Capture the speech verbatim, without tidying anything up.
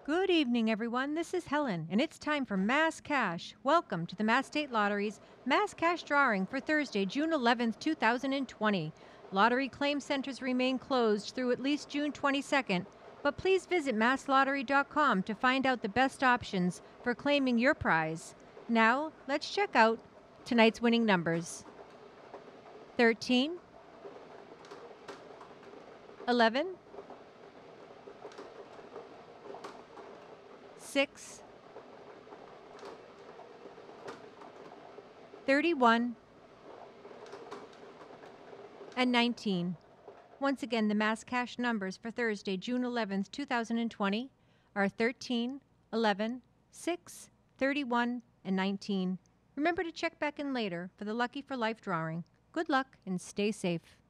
Good evening, everyone. This is Helen, and it's time for Mass Cash. Welcome to the Mass State Lottery's Mass Cash drawing for Thursday, June eleventh, two thousand twenty. Lottery claim centers remain closed through at least June twenty-second, but please visit mass lottery dot com to find out the best options for claiming your prize. Now, let's check out tonight's winning numbers. thirteen, eleven, six, thirty-one, and nineteen. Once again, the Mass Cash numbers for Thursday, June eleventh, two thousand twenty are thirteen, eleven, six, thirty-one, and nineteen. Remember to check back in later for the Lucky for Life drawing. Good luck and stay safe.